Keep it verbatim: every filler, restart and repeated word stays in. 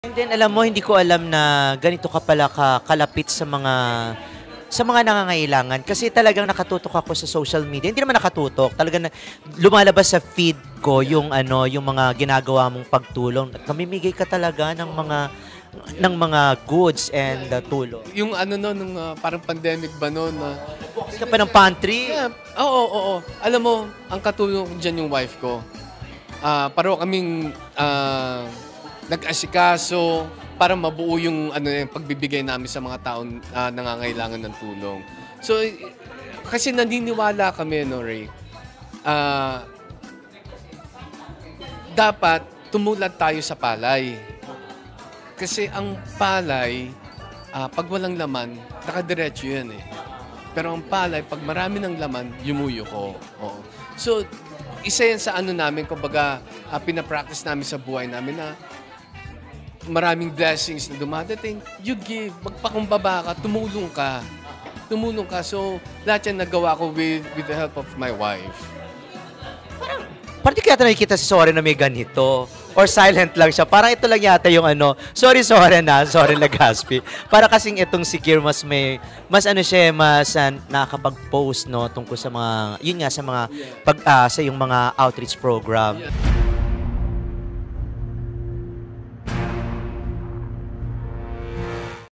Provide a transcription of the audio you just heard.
And then alam mo, hindi ko alam na ganito ka pala ka kalapit sa mga sa mga nangangailangan kasi talagang nakatutok ako sa social media. Hindi naman nakatutok, talagang na, lumalabas sa feed ko yung ano, yung mga ginagawa mong pagtulong. At namimigay ka talaga ng mga ng mga goods and uh, tulong. Yung ano no, nung uh, parang pandemic ba no, na Bukas ka pa ng pantry. yeah, oo, oo, oo. Alam mo, ang katulong ko dyan yung wife ko. Ah, paro kaming ah, nag-asikaso para mabuo yung ano yung pagbibigay namin sa mga taong uh, nangangailangan ng tulong. So kasi naniniwala kami no, Ray. Uh, dapat tumulad tayo sa palay. Kasi ang palay, uh, pag walang laman, nakadiretso yan eh. Pero ang palay, pag marami ng laman, yumuyo ko. Oo. So, isa yan sa ano namin, kumbaga, uh, pinapractice namin sa buhay namin na maraming blessings na dumadating, you give, magpakumbaba ka, tumulong ka. Tumulong ka. So, lahat yan nagawa ko with, with the help of my wife. Parang, parang di kaya nakikita si Soren na may ganito. Or silent lang siya. Parang ito lang yata yung ano, sorry Soren na, sorry Legaspi. Para kasing itong si Kier mas may, mas ano siya, mas uh, nakakapag-post no, tungkol sa mga, yun nga, sa mga, pag, uh, sa yung mga outreach program. Yeah.